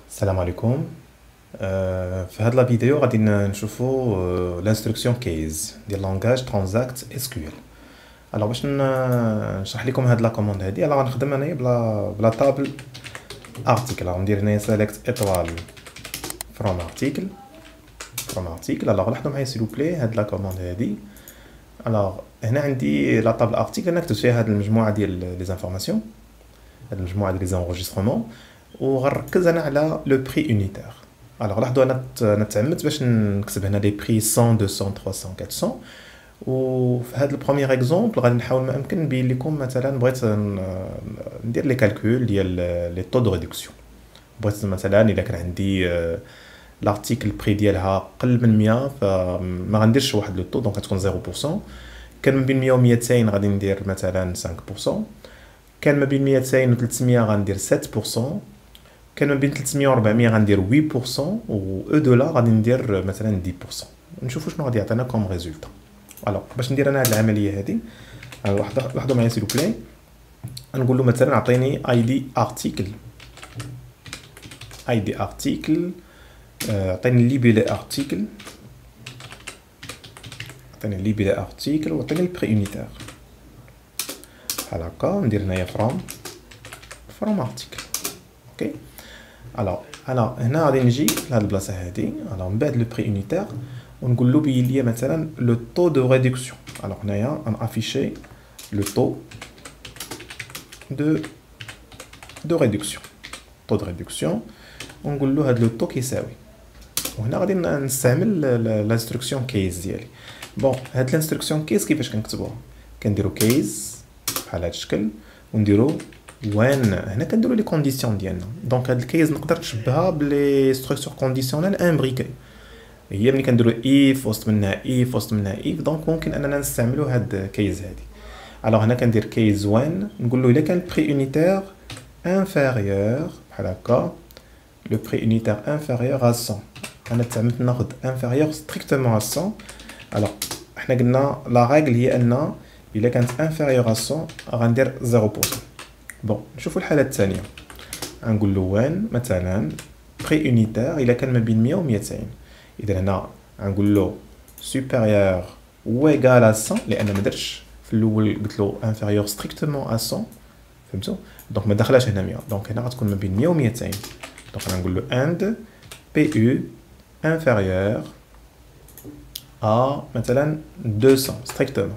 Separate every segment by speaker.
Speaker 1: السلام عليكم. في هاد لا فيديو غادي نشوفوا l'instruction case ديال langage transact SQL. alors باش نشرح لكم هاد لا كوموند هادي غنخدم انايا بلا تابل article. غندير هنايا select étoile from article لاحظوا معايا s'il vous plaît هاد لا كوموند هادي. هنا عندي لا تابل article انا كتبت فيها هاد المجموعه ديال لي زانفورماسيون، هاد المجموعه ديال لي زونغيسترومون، وغنركز انا على لو بري يونيتير. لاحظوا انا تعمدت باش نكتب هنا لي بري 100 200 300 400. وفي هذا البروميير اكزومبل غادي نحاول ما امكن نبين لكم مثلا بغيت ندير لي كالكول ديال لي طو دو ريدكسيون. بغيت مثلا الا كان عندي لارتيكل بري ديالها قل من 100 فما غنديرش واحد لو طو، دونك غتكون 0%. كان ما بين 100 و 200 غادي ندير مثلا 5%. كان ما بين 200 و 300 غندير 7%. كان ما بين 300 و 400 غندير 8%، و او دو لا غادي ندير مثلا 10%. نشوفوا شنو غادي يعطينا كوم ريزولتا. باش ندير انا هاد العمليه هادي، لاحظوا معايا سيلو بلاي. نقول له مثلا اعطيني اي دي ارتيكل، اعطيني ليبيلي ارتيكل، واعطيني البري يونيتير. بحال هكا ندير هنايا فروم ارتيكل. اوكي. انا هنا غادي نجي لهاد البلاصه هادي، من بعد لو بري يونيتير، ونقول له بين لي مثلا لو طو دو ريدكسيون. هنايا غنافيشي لو طو دو ريدكسيون، ونقول له هاد لو طو كيساوي. وهنا غادي نستعمل لانستركسيون كيس ديالي. هاد لانستركسيون كيس كيفاش كنكتبوها؟ كنديرو كيس بحال هاد الشكل، ونديرو وين هنا كنديرو لي كونديسيون ديالنا. دونك هاد الكيس نقدر نشبهها بلي ستركتور كونديسيونيل امبريكي، هي ملي كنديرو اف وسط منها اف دونك ممكن اننا نستعملو هاد كيس هادي. هنا كندير كيس وين، نقول له الا كان البري يونيتير انفيريور بحال هكا، لو بري يونيتير انفيريور ا 100. انا تعمدت ناخذ انفيريور ستريكتومون ا 100. حنا قلنا لا ريغل هي ان الا كانت انفيريور ا 100 غندير 0%. نشوفوا الحاله الثانيه. غنقول له وين مثلا بري يونيتير الا كان ما بين 100 و 200. اذا هنا غنقول له سوبيريور و ايغال ا 100، لان ما درتش في الاول قلت له انفيريور ستريكتومون ا 100. فهمتوا؟ دونك ما دخلاش هنا 100، دونك هنا غتكون ما بين 100 و 200. دونك غنقول له اند بي يو انفيريور ا مثلا 200 ستريكتومون.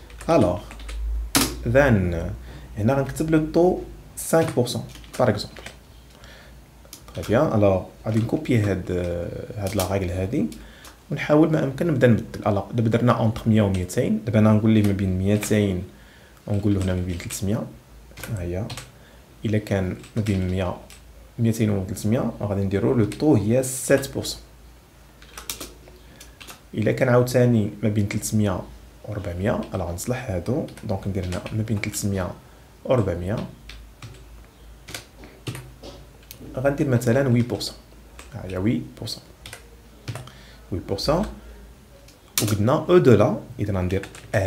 Speaker 1: then هنا غنكتب لو طو 5% par exemple. très bien. غادي نكوبي هاد لا ريغل هادي، ونحاول ما امكن نبدا نبدل. دابا درنا اونتر 100 و 200. دابا انا نقول ليه ما بين 200، ونقول له هنا ما بين 300. ها هي الا كان ما بين 100 200 و 300 غادي نديرو لو طو هي 7%. الا كان عاوتاني ما بين 300 و 400 غنصلح هادو، دونك ندير هنا ما بين 300 و 400 غندير مثلا 8%. ها هي 8%. وقلنا او دو لا، اذا غندير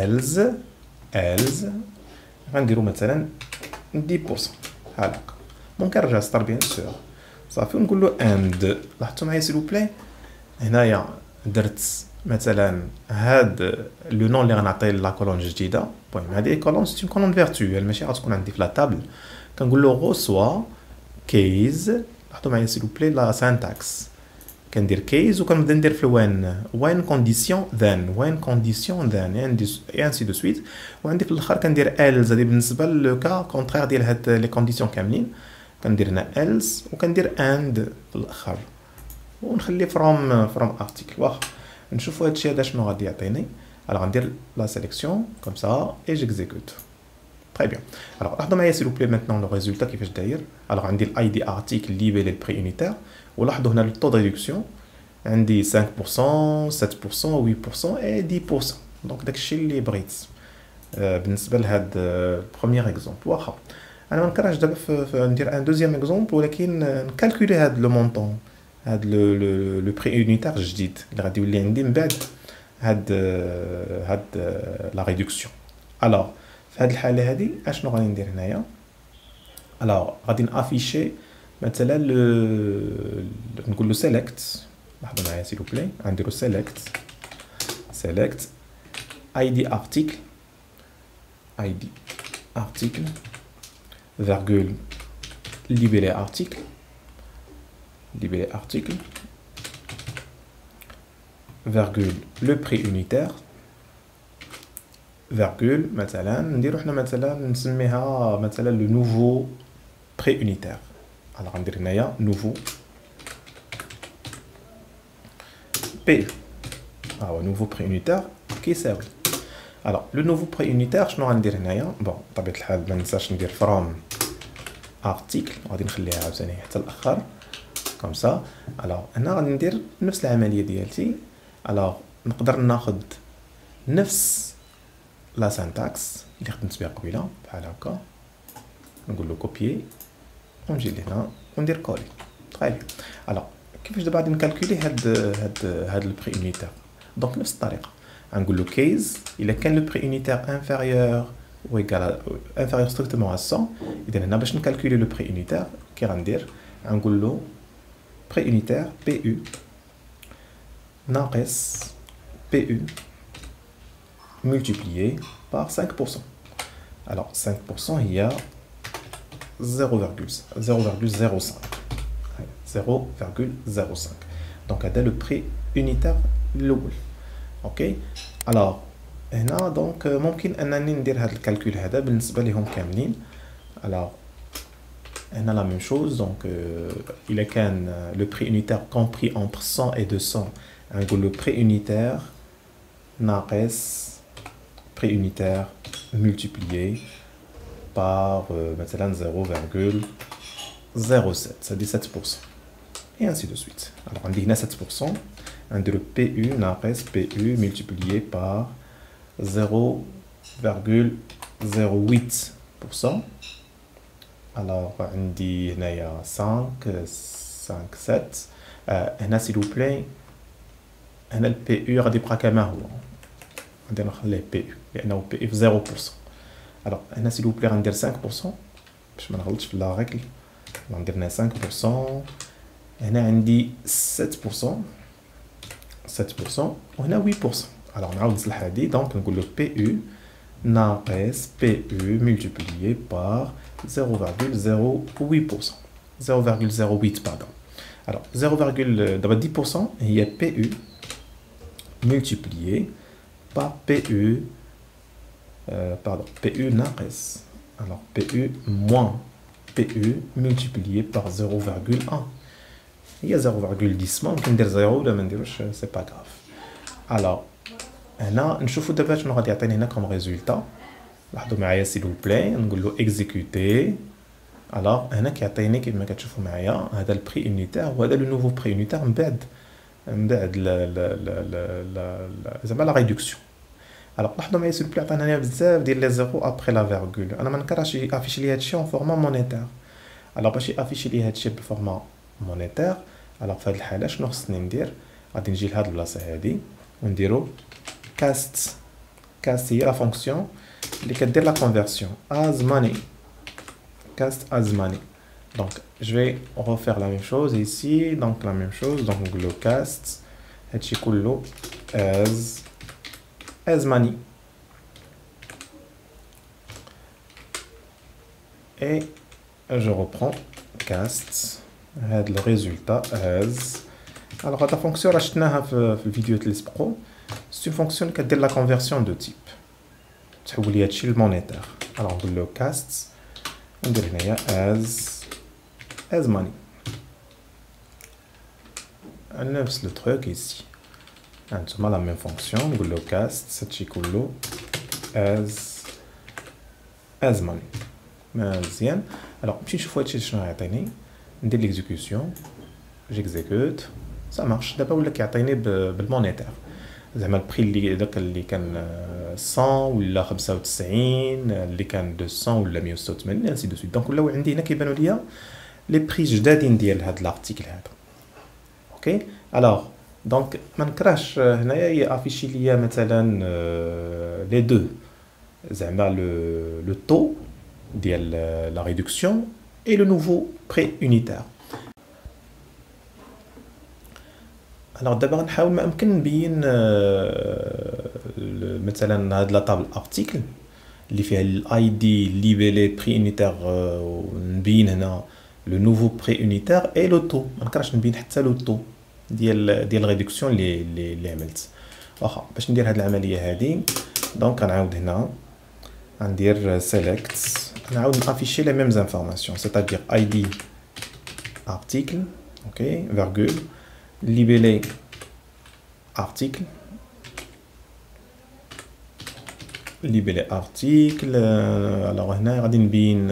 Speaker 1: else غنديرو مثلا 10%. بحال هكا. ممكن نرجع ستار بيان سور صافي، ونقول له اند. لاحظتوا معايا سيلو بلاي، هنايا درت مثلا هاد لو نون اللي غنعطيه لا كولون جديده. هذه كولون سي كولون فيرتوال، ماشي غتكون عندي في لا تابل. كنقول له غوسوا كيز. لاحظتوا معايا سيلو بلاي لا سانتاكس، كندير كيز وكنبدا ندير في وين كونديسيون ذن اي انسي دو سويت. وعندي في الاخر كندير الز. هذه بالنسبه لو كا كونترير ديال هاد لي كونديسيون كاملين. كندير هنا الز وكندير اند في الاخر، ونخلي فروم ارتيكل. واخا نشوفوا هادشي هذا شنو غادي يعطيني. غندير لا سيليكسيون كوم سا اي جيكزيكوت. Très bien. لاحظوا معايا s'il vous plaît maintenant le résultat كيفاش داير. عندي الاي دي ارتيكل ليبيلي البري يونيتير، ولاحظوا هنا لو طو دو ريدكسيون عندي 5% 7% 8% و 10%. دونك داكشي اللي بغيت بالنسبه لهاد البروميير اكزومبل. واخا انا ما نكرهش دابا ندير ان دوزيام اكزومبل، ولكن نكالكولي هاد لو مونطون، هاد لو بري يونيتير الجديد اللي غادي يولي عندي من بعد هاد لا ريدكسيون. في هاد الحاله هادي اشنو غادي ندير هنايا؟ غادي نافيشي مثلا نقول له select. لاحظوا معايا s'il vous plaît. نديرو select id article virgule libellé article virgule le prix unitaire virgule مثلا نديرو حنا مثلا نسميها مثلا le nouveau prix unitaire. alors ندير هنايا nouveau PU. nouveau prix unitaire كيساوي. alors le nouveau prix unitaire شنو غندير هنايا؟ بون بطبيعة الحال ما ننساش ندير from article غادي نخليها عاوتاني حتى الاخر كوم سا. alors هنا غادي ندير نفس العملية ديالتي. alors نقدر ناخذ نفس لا سانتاكس اللي خدمت بها قبيله بحال هكا نقول له كوبيي ونجي لهنا وندير كولي. طيب alors كيفاش دابا غادي نكالكولي هاد البري يونيتير؟ دونك نفس الطريقه غنقول له كيز الا كان لو بري يونيتير انفيريور ou égal inférieur strictement à 100. اذا هنا باش نكالكولي لو بري يونيتير كي غندير غنقول له بري يونيتير بي يو ناقص بي يو multiplié par 5%. alors 5% هي 0,05. donc هذا le prix unitaire الاول. اوكي alors هنا دونك ممكن انني ندير هذا الكالكول هذا بالنسبه لهم كاملين. alors هنا la même chose. donc il a كان le prix unitaire compris entre 100 et 200 نقول le prix unitaire ناقص prix unitaire multiplié par مثلا 0,07 ça dit 7%. et ainsi de suite. alors عندي هنا 7% نديرو PU ناقص PU multiplié par 0,08%. alors عندي هنايا 5 7 هنا s'il vous plaît هنا ال PU غادي يبقى كما هو غادي نخليه PU لانه PU في 0%. alors هنا s'il vous plaît غندير 5% باش ما نغلطش في لا ريغل. غندير هنا 5%. هنا عندي 7% وهنا 8%. alors نعاود نصلح هادي دونك نقول له PU ناقص PU multiplié par 0,08%. 0,08 pardon. alors 0,10% هي PU multiplié par PU PU ناقص. alors PU moins PU multiplié par 0,1 هي 0,10 ممكن ندير 0 ولا ما نديروش سي با غاف. alors هنا نشوفوا دابا شنو غادي يعطيني هنا كوم ريزولتا. لاحظوا معايا سيل فو بلاي نقول له اكزيكوتي. alors هنا كيعطيني كيما كتشوفوا معايا هذا البري يونيتير وهذا لو نوفو بري يونيتير من بعد زعما لا ريدكسيون. alors لاحظوا معايا سيل بلاي عطانا هنا بزاف ديال لي زيرو ابري لا فيرغول. انا ما نكرهش افيشي لي هادشي اون فورما مونيتير. alors باش افيشي لي هادشي بالفورما مونيتير alors في هاد الحاله شنو خصني ندير؟ غادي نجي لهاد البلاصه هادي ونديرو كاست هي لا فونكسيون اللي كدير لا كونفيرسيون as money. cast as money. donc je vais refaire la même chose ici. donc la même chose donc نقولو cast هادشي كله as money et je reprends cast هاد le résultat as. alors هاد la fonction راه شفناها في الفيديوهات اللي سبقوا. c'est une fonction كدير la conversion de type تحول لي هادشي لمونيتير. alors نقولو cast ندير هنايا as money نفس لو تروك ici. هانتوما لا ميم فونكسيون نقولو cast هادشي كله as money. مزيان. alors نمشي نشوفو هادشي شنو غيعطيني. ندير ليكزيكسيون جيكزيكوت سا مارش. دابا ولا كيعطيني بالمونيتير زعما البري اللي داك اللي كان 100 ولا 95 اللي كان 200 ولا 186 انسي دو سويت. دونك ولاو عندي هنا كيبانوا ليا لي بري جدادين ديال هاد لارتيكل هذا. اوكي الوغ دونك ما نكرهش هنايا يافيشي ليا مثلا لي دو زعما لو طو ديال لا ريدكسيون et le nouveau préunitaire. Alors d'abord نحاول ما امكن نبين مثلا هاد لا طابل ارتيكل اللي فيها الاي دي ليبيلي بري يونيتير ونبين هنا لو نوفو بري يونيتير اي لو تو ما نكرهش نبين حتى لو تو ديال ريدكسيون اللي عملت. واخا باش ندير هاد العمليه هادي دونك غنعاود هنا غندير سيليكت نعاود نافيشي لي ميم انفورماسيون c'est-à-dire id article اوكي virgule libellé article alors هنا غادي نبين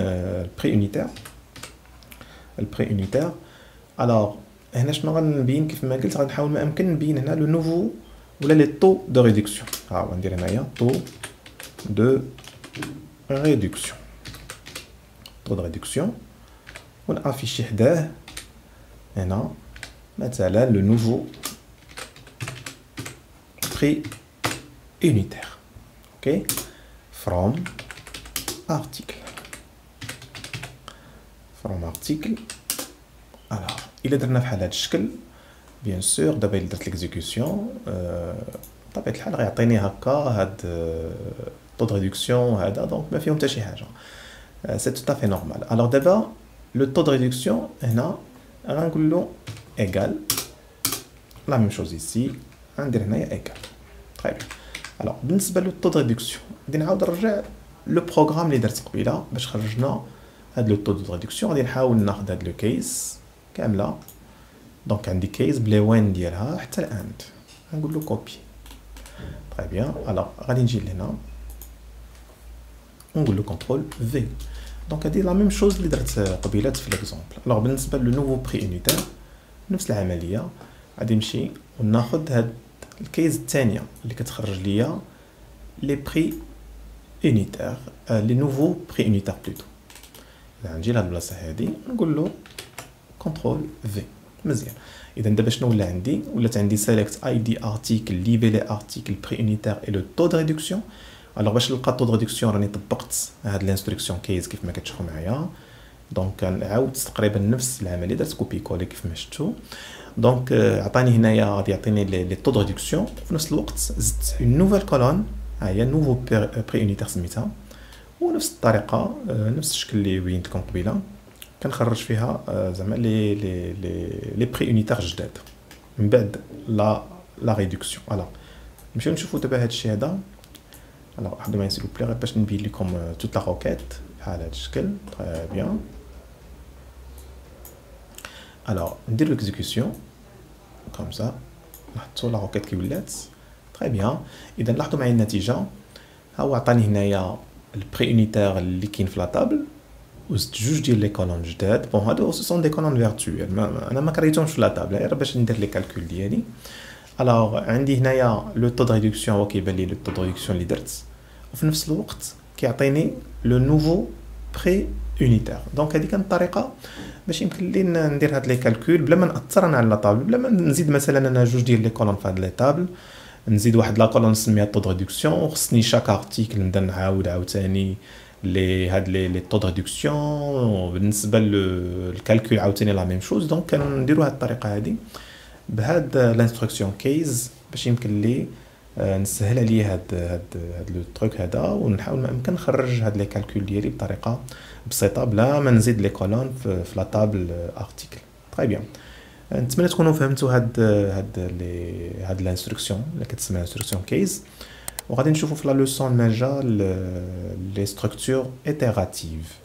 Speaker 1: البري يونيتير alors هنا شنو غنبين كيف ما قلت غنحاول ما امكن نبين هنا لو نوفو ولا لي طو دو ريدكسيون. ها غندير هنايا طو دو ريدكسيون ونافيشي حداه هنا مثلا لو نوفو بري يونيتير اوكي from article alors الا درنا بحال هذا الشكل بيان سور دابا الا درت ليكزيكسيون بطبيعه الحال غيعطيني هكا هاد طو دو ريدكسيون هذا دونك ما فيهم حتى شي حاجه سي تو افي نورمال. alors دابا لو طو دو ريدكسيون هنا غنقول له ايغال لا ميم شوز ايسي غندير هنايا ايغال طيب. alors بالنسبه لو طو دو ريدكسيون غادي نعاود نرجع لو بروغرام اللي درت قبيله باش خرجنا هاد لو طو دو ريدكسيون. غادي نحاول ناخذ هاد لو كيس كامله دونك عندي كيس بلي وين ديالها حتى الاند غنقول له كوبي طيب بيان. alors غادي نجي لهنا ونقول له كونترول في دونك هادي لا ميم شوز اللي درت قبيلات في ليكزامبل. alors بالنسبه لو نوفو بري يونيتير نفس العمليه غادي نمشي وناخذ هاد الكيس الثانيه اللي كتخرج ليا لي بري يونيتير لي نوفو بري يونيتير بلوتو. غنجي لهاد البلاصه هادي نقول له كونترول في مزيان. اذا دابا شنو ولا عندي ولات عندي سيليكت اي دي ارتيكل ليبيلي ارتيكل بري يونيتير اي لو طو دو ريدكسيون. alors باش نلقى طو دو ريدكسيون راني طبقت هاد الانستركسيون كيس كيف ما كتشوفوا معايا دونك عاودت تقريبا نفس العمليه درت كوبي كولي كيف ما شفتوا دونك عطاني هنايا غادي يعطيني لي طو دو ريدكسيون في نفس الوقت زدت اون نوفيل كولون ها هي نوفو بري يونيتير سميتها ونفس الطريقه نفس الشكل اللي بينت لكم قبيله كنخرج فيها زعما لي بري يونيتير جداد من بعد لا ريدكسيون. alors نمشيو نشوفوا دابا هادشي هذا. alors واحد ما يسيلو بلي غير باش نبين لكم توت لا روكيت بحال هاد الشكل تري بيان. alors ندير ليكزيكسيون كوم سا لاحظتوا لا روكيت كي ولات تري بيان. اذا لاحظوا معايا النتيجه ها هو عطاني هنايا البري يونيتير اللي كاين في لا طابل وزدت جوج ديال لي كولون جداد. بون هادو سو سون دي كولون فيرتويال انا ما كريتهمش في لا طابل غير باش ندير لي كالكول ديالي. alors عندي هنايا لو طو دو ريدكسيون هو كيبان لي لو طو دو ريدكسيون اللي درت وفي نفس الوقت كيعطيني لو نوفو بري يونيتير. دونك هذه كانت الطريقه باش يمكن لي ندير هاد لي كالكول بلا ما ناثر انا على لا طابل بلا ما نزيد مثلا انا جوج ديال لي كولون في هاد لي طابل نزيد واحد لا كولون نسميها طو دو ريدكسيون وخصني شاك ارتيكل نبدا نعاود عاوتاني لي طو دو ريدكسيون بالنسبه للكالكول عاوتاني لا ميم شوز. دونك كنديروا هاد الطريقه هادي بهاد لانستركسيون كيز باش يمكن لي نسهل عليا هاد لو تروك هذا ونحاول ما امكن نخرج هاد لي كالكول ديالي بطريقه بسيطه بلا ما نزيد لي كولون في لا طابل ارتيكل. طيب بيان نتمنى تكونوا فهمتوا هاد لانستركسيون اللي كتسمى انستركسيون كيز وغادي نشوفوا في لا لوسون الماجا لي ستركتور ايتيراتيف.